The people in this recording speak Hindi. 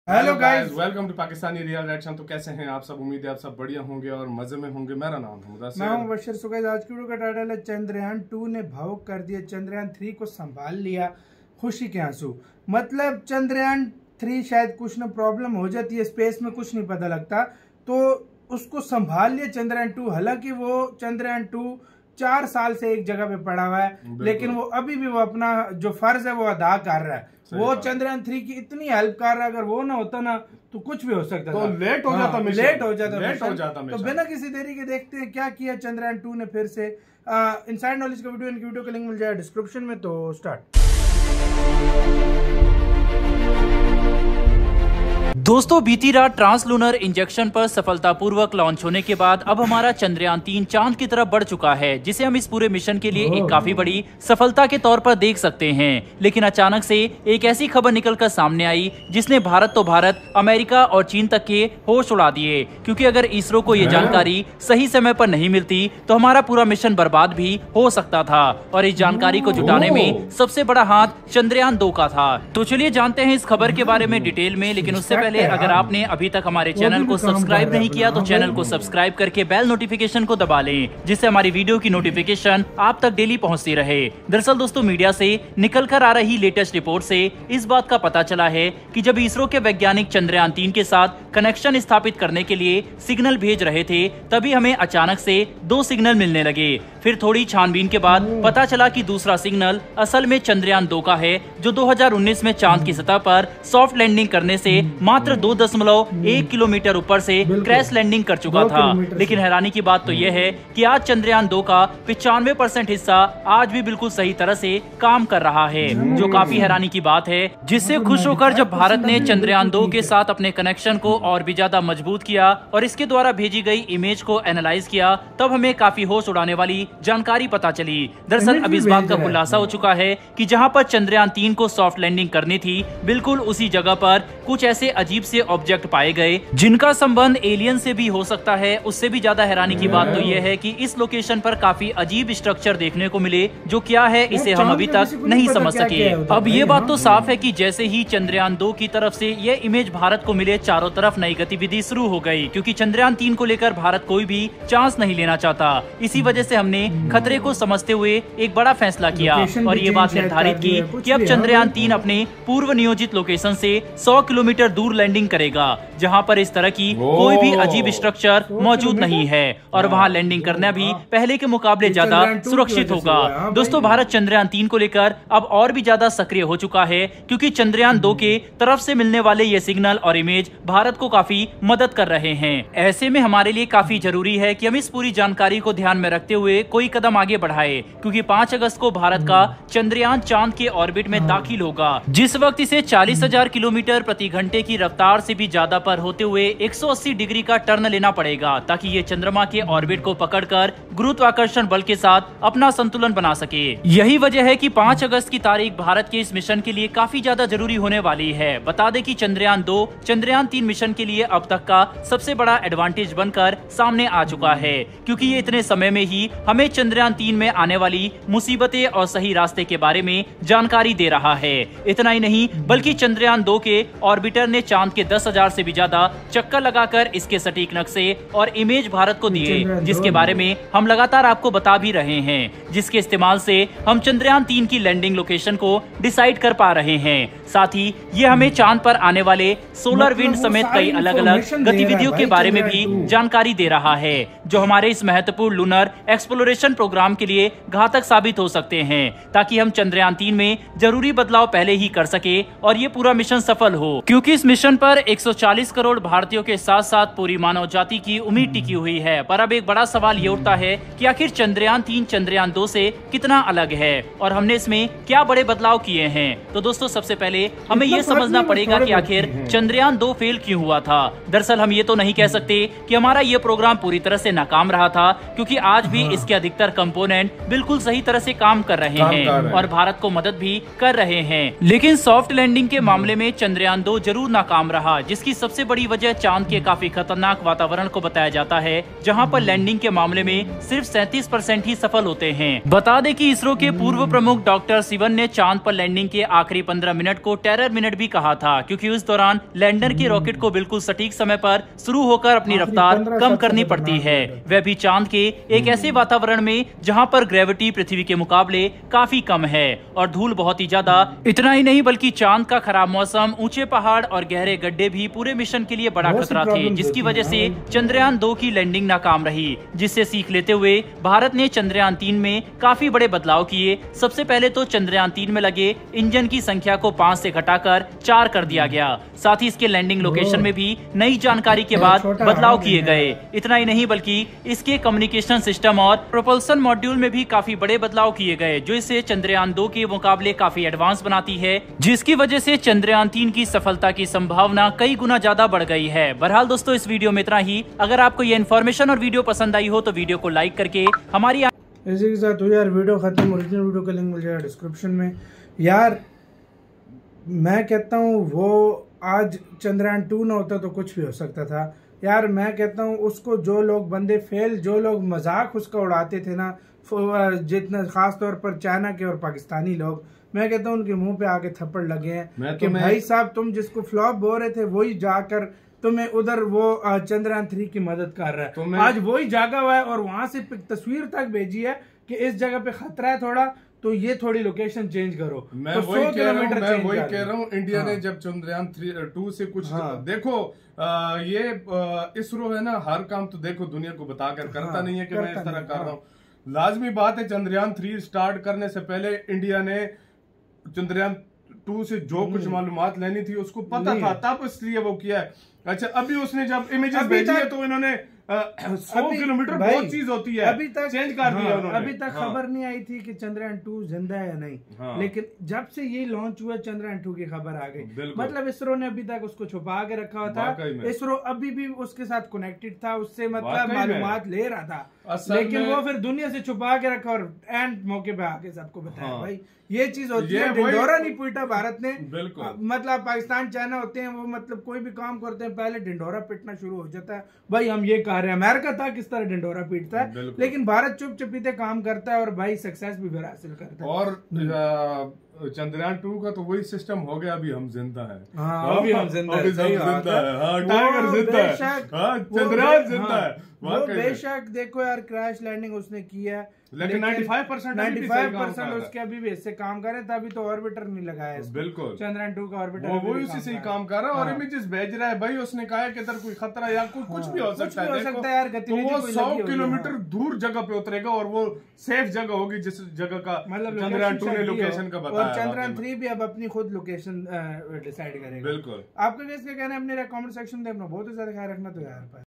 Hello guys, welcome to Pakistani real reaction. तो कैसे हैं आप सब? उम्मीद है आप सब बढ़िया होंगे और मजे में होंगे। मेरा नाम है मुदस्सिर, मैं हूं बशीर। सो गाइस, आज की वीडियो का टाइटल है चंद्रयान 2 ने भावुक कर दिया, चंद्रयान 3 को संभाल लिया खुशी के आंसू। मतलब चंद्रयान 3 शायद कुछ न प्रॉब्लम हो जाती है, स्पेस में कुछ नहीं पता लगता, तो उसको संभाल लिया चंद्रयान 2। हालांकि वो चंद्रयान 2 4 साल से एक जगह पे पड़ा हुआ है, लेकिन वो अभी भी वो अपना जो फर्ज है वो अदा कर रहा है। वो चंद्रयान 3 की इतनी हेल्प कर रहा है, अगर वो ना होता ना तो कुछ भी हो सकता था, लेट हो जाता मिशन, लेट हो जाता। तो बिना किसी देरी के देखते हैं क्या किया चंद्रयान 2 ने फिर से। इनसाइड नॉलेज का वीडियो, इनकी वीडियो का लिंक मिल जाएगा डिस्क्रिप्शन में। तो स्टार्ट। दोस्तों, बीती रात ट्रांसलूनर इंजेक्शन पर सफलतापूर्वक लॉन्च होने के बाद अब हमारा चंद्रयान 3 चांद की तरफ बढ़ चुका है, जिसे हम इस पूरे मिशन के लिए एक काफी बड़ी सफलता के तौर पर देख सकते हैं। लेकिन अचानक से एक ऐसी खबर निकलकर सामने आई जिसने भारत तो भारत, अमेरिका और चीन तक के होश उड़ा दिए। क्योंकि अगर इसरो को ये जानकारी सही समय पर नहीं मिलती तो हमारा पूरा मिशन बर्बाद भी हो सकता था। और इस जानकारी को जुटाने में सबसे बड़ा हाथ चंद्रयान 2 का था। तो चलिए जानते हैं इस खबर के बारे में डिटेल में। लेकिन उससे पहले अगर आपने अभी तक हमारे चैनल को सब्सक्राइब नहीं किया तो चैनल को सब्सक्राइब करके बेल नोटिफिकेशन को दबा लें, जिससे हमारी वीडियो की नोटिफिकेशन आप तक डेली पहुंचती रहे। दरअसल दोस्तों, मीडिया से निकल कर आ रही लेटेस्ट रिपोर्ट से इस बात का पता चला है कि जब इसरो के वैज्ञानिक चंद्रयान 3 के साथ कनेक्शन स्थापित करने के लिए सिग्नल भेज रहे थे, तभी हमें अचानक से 2 सिग्नल मिलने लगे। फिर थोड़ी छानबीन के बाद पता चला कि दूसरा सिग्नल असल में चंद्रयान 2 का है, जो 2019 में चांद की सतह पर सॉफ्ट लैंडिंग करने से मात्र 2.1 किलोमीटर ऊपर से क्रैश लैंडिंग कर चुका था। लेकिन हैरानी की बात तो यह है कि आज चंद्रयान 2 का 95% हिस्सा आज भी बिल्कुल सही तरह से काम कर रहा है, जो काफी हैरानी की बात है। जिससे खुश होकर जब भारत ने चंद्रयान 2 के साथ अपने कनेक्शन को और भी ज्यादा मजबूत किया और इसके द्वारा भेजी गई इमेज को एनालाइज किया, तब हमें काफी होश उड़ाने वाली जानकारी पता चली। दरअसल अब इस बात का खुलासा हो चुका है कि जहां पर चंद्रयान 3 को सॉफ्ट लैंडिंग करनी थी, बिल्कुल उसी जगह पर कुछ ऐसे अजीब से ऑब्जेक्ट पाए गए जिनका संबंध एलियन से भी हो सकता है। उससे भी ज्यादा हैरानी की बात तो यह है कि इस लोकेशन पर काफी अजीब स्ट्रक्चर देखने को मिले, जो क्या है इसे हम अभी तक नहीं समझ सके। अब ये बात तो साफ है कि जैसे ही चंद्रयान 2 की तरफ से ये इमेज भारत को मिले, चारों तरफ नई गतिविधि शुरू हो गई, क्योंकि चंद्रयान 3 को लेकर भारत कोई भी चांस नहीं लेना चाहता। इसी वजह से हमने खतरे को समझते हुए एक बड़ा फैसला किया और ये बात निर्धारित की कि अब चंद्रयान 3 अपने पूर्व नियोजित लोकेशन से 100 किलोमीटर दूर लैंडिंग करेगा, जहां पर इस तरह की कोई भी अजीब स्ट्रक्चर मौजूद नहीं है, और वहां लैंडिंग करना भी पहले के मुकाबले ज्यादा सुरक्षित होगा। दोस्तों, भारत चंद्रयान 3 को लेकर अब और भी ज्यादा सक्रिय हो चुका है, क्योंकि चंद्रयान 2 के तरफ से मिलने वाले ये सिग्नल और इमेज भारत को काफी मदद कर रहे हैं। ऐसे में हमारे लिए काफी जरूरी है कि हम इस पूरी जानकारी को ध्यान में रखते हुए कोई कदम आगे बढ़ाए, क्योंकि 5 अगस्त को भारत का चंद्रयान चांद के ऑर्बिट में दाखिल होगा, जिस वक्त इसे 40,000 किलोमीटर प्रति घंटे की रफ्तार से भी ज्यादा पर होते हुए 180 डिग्री का टर्न लेना पड़ेगा, ताकि ये चंद्रमा के ऑर्बिट को पकड़कर गुरुत्वाकर्षण बल के साथ अपना संतुलन बना सके। यही वजह है कि 5 अगस्त की तारीख भारत के इस मिशन के लिए काफी ज्यादा जरूरी होने वाली है। बता दें कि चंद्रयान 2 चंद्रयान 3 मिशन के लिए अब तक का सबसे बड़ा एडवांटेज बनकर सामने आ चुका है, क्योंकि ये इतने समय में ही हमें चंद्रयान 3 में आने वाली मुसीबतें और सही रास्ते के बारे में जानकारी दे रहा है। इतना ही नहीं, बल्कि चंद्रयान 2 के ऑर्बिटर ने चांद के 10,000 से भी ज्यादा चक्कर लगाकर इसके सटीक नक्शे और इमेज भारत को दिए, जिसके बारे में हम लगातार आपको बता भी रहे हैं, जिसके इस्तेमाल से हम चंद्रयान 3 की लैंडिंग लोकेशन को डिसाइड कर पा रहे हैं। साथ ही ये हमें चांद पर आने वाले सोलर विंड समेत कई अलग अलग गतिविधियों के बारे में भी जानकारी दे रहा है, जो हमारे इस महत्वपूर्ण लूनर एक्सप्लोरेशन प्रोग्राम के लिए घातक साबित हो सकते हैं, ताकि हम चंद्रयान 3 में जरूरी बदलाव पहले ही कर सके और ये पूरा मिशन सफल हो। क्योंकि इस मिशन पर 140 करोड़ भारतीयों के साथ साथ पूरी मानव जाति की उम्मीद टिकी हुई है। पर अब एक बड़ा सवाल ये उठता है कि आखिर चंद्रयान 3 चंद्रयान 2 से कितना अलग है और हमने इसमें क्या बड़े बदलाव किए हैं। तो दोस्तों, सबसे पहले हमें ये समझना पड़ेगा कि आखिर चंद्रयान 2 फेल क्यों हुआ था। दरअसल हम ये तो नहीं कह सकते कि हमारा ये प्रोग्राम पूरी तरह से नाकाम रहा था, क्योंकि आज भी इसके अधिकतर कंपोनेंट बिल्कुल सही तरह से काम कर रहे हैं और भारत को मदद भी कर रहे हैं। लेकिन सॉफ्ट लैंडिंग के मामले में चंद्रयान 2 जरूर नाकाम नाकाम रहा, जिसकी सबसे बड़ी वजह चांद के काफी खतरनाक वातावरण को बताया जाता है, जहां पर लैंडिंग के मामले में सिर्फ 37% ही सफल होते हैं। बता दें कि इसरो के पूर्व प्रमुख डॉक्टर सिवन ने चांद पर लैंडिंग के आखिरी 15 मिनट को टेरर मिनट भी कहा था, क्योंकि उस दौरान लैंडर के रॉकेट को बिल्कुल सटीक समय पर शुरू होकर अपनी रफ्तार कम करनी पड़ती है, वह भी चांद के एक ऐसे वातावरण में जहां पर ग्रेविटी पृथ्वी के मुकाबले काफी कम है और धूल बहुत ही ज्यादा। इतना ही नहीं बल्कि चांद का खराब मौसम, ऊंचे पहाड़ और गहरे गड्ढे भी पूरे मिशन के लिए बड़ा खतरा थे, जिसकी वजह से चंद्रयान 2 की लैंडिंग नाकाम रही। जिससे सीख लेते हुए भारत ने चंद्रयान 3 में काफी बड़े बदलाव किए। सबसे पहले तो चंद्रयान 3 में लगे इंजन की संख्या को 5 से घटाकर 4 कर दिया गया। साथ ही इसके लैंडिंग लोकेशन में भी नई जानकारी के बाद बदलाव किए गए। इतना ही नहीं बल्कि इसके कम्युनिकेशन सिस्टम और प्रोपल्सन मॉड्यूल में भी काफी बड़े बदलाव किए गए, जो इसे चंद्रयान 2 के मुकाबले काफी एडवांस बनाती है, जिसकी वजह से चंद्रयान 3 की सफलता की संभावना कई गुना ज्यादा बढ़ गई है। बहरहाल दोस्तों, इस वीडियो में इतना ही। अगर आपको ये इन्फॉर्मेशन और वीडियो पसंद आई हो तो वीडियो को लाइक करके हमारी इसी के साथ यार वीडियो खत्म। ओरिजिनल वीडियो का लिंक मिल जाएगा डिस्क्रिप्शन में। यार मैं कहता हूँ वो आज चंद्रयान 2 ना होता तो कुछ भी हो सकता था। यार मैं कहता हूँ उसको जो लोग बंदे फेल, जो लोग मजाक उसका उड़ाते थे ना, जितना खास तौर पर चाइना के और पाकिस्तानी लोग, मैं कहता हूँ उनके मुंह पे आके थप्पड़ लगे हैं कि भाई साहब तुम जिसको फ्लॉप बोल रहे थे वही जाकर तुम्हें उधर वो चंद्रयान 3 की मदद कर रहा है। आज वही जागा हुआ है और वहां से तस्वीर तक भेजी है कि इस जगह पे खतरा है थोड़ा, तो ये थोड़ी लोकेशन चेंज करो। मैं वही कह रहा हूँ इंडिया ने जब चंद्रयान 2 से कुछ देखो ये इसरो है ना, हर काम तो देखो दुनिया को बताकर करता नहीं है कि मैं इस तरह कर रहा हूँ। लाजमी बात है चंद्रयान 3 स्टार्ट करने से पहले इंडिया ने चंद्रयान 2 से जो कुछ मालूमात लेनी थी उसको पता था, तब इसलिए वो किया है। अच्छा, अभी उसने जब इमेजेस भेजी है तो इन्होंने 100 किलोमीटर बहुत चीज होती है, अभी तक चेंज कर दिया उन्होंने। अभी तक खबर नहीं आई थी कि चंद्रयान 2 जिंदा है या नहीं, लेकिन जब से ये लॉन्च हुआ चंद्रयान 2 की खबर आ गई। मतलब इसरो ने अभी तक उसको छुपा के रखा हुआ था। इसरो अभी भी उसके साथ कनेक्टेड था, उससे मतलब मालूमात ले रहा था, लेकिन वो फिर दुनिया से छुपा के रखा और एंड मौके पे आके सबको बताया भाई ये चीज होती है। ढिंढोरा नहीं पीटा भारत ने, मतलब पाकिस्तान चाइना होते हैं वो, मतलब कोई भी काम करते हैं पहले ढिंढोरा पीटना शुरू हो जाता है, भाई हम ये कर रहे हैं। अमेरिका था किस तरह ढिंढोरा पीटता है, लेकिन भारत चुप चुपीते काम करता है और भाई सक्सेस भी फिर हासिल करता है। और चंद्रयान 2 का तो वही सिस्टम हो गया, अभी हम जिंदा है। अभी हम जिंदा है, टाइगर जिंदा है, चंद्रयान जिंदा है। वो बेशक देखो यार क्रैश लैंडिंग उसने की है, लेकिन 95% उसके अभी भी इससे काम कर रहे हैं, तभी तो ऑर्बिटर नहीं लगाया है। बिल्कुल चंद्रयान 2 का ऑर्बिटर वो उसी से ही काम कर रहा है और इमेजेस भेज रहा है। भाई उसने कहा है कि इधर कोई खतरा या कुछ भी हो सकता है यार, तो वो 100 किलोमीटर दूर जगह पे उतरेगा और वो सेफ जगह होगी जिस जगह का मतलब चंद्रयान 2 ने लोकेशन का बताया। और चंद्रयान 3 भी अब अपनी खुद लोकेशन डिसाइड करेगा। बिल्कुल। आपका क्या कहना है अपने कमेंट सेक्शन में, अपना बहुत ही ज्यादा ख्याल रखना तो यार।